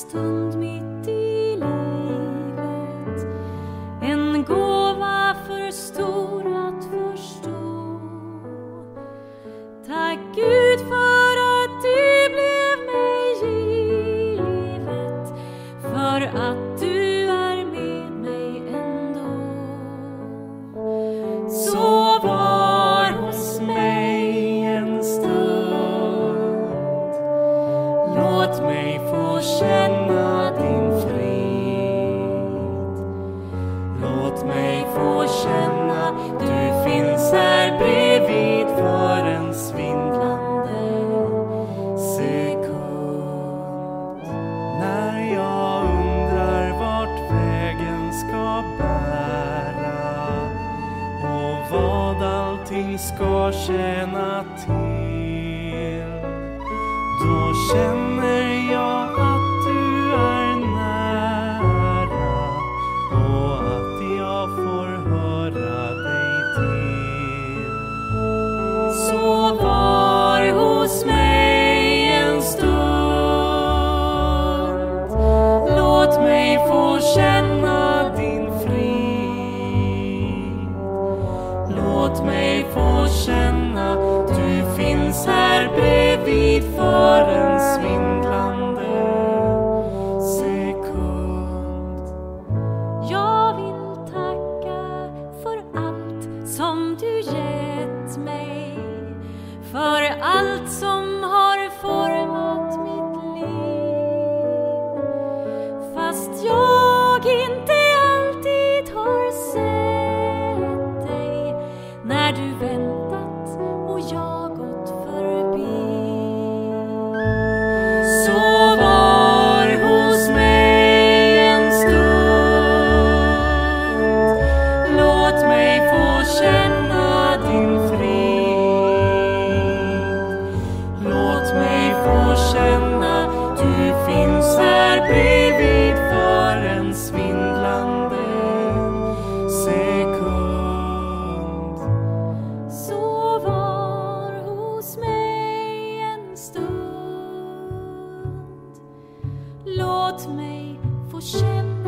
stund mitt i livet, en gåva för stor att förstå. Tack Gud för att det blev mig givet, för att du är med mig ändå. Så var hos mig en stund, låt mig få känna din frid. Låt mig få känna du finns här bredvid för en svindlande sekund. När jag undrar vart vägen ska bära och vad allting ska tjäna till, då känner jag att du är nära och att jag får höra dig till. Så var hos mig en stund, låt mig få känna din frid. Låt mig få känna du finns här bredvid för en svindlande sekund. Jag vill tacka för allt som du gett mig, för allt som har format mitt liv. Fast jag inte alltid har sett dig, när du väntat och jag gått förbi. Så var hos mig en stund, låt mig få känna din frid. Låt mig få känna du finns här bredvid för en svindlande sekund. Så var hos mig en stund, låt mig få känna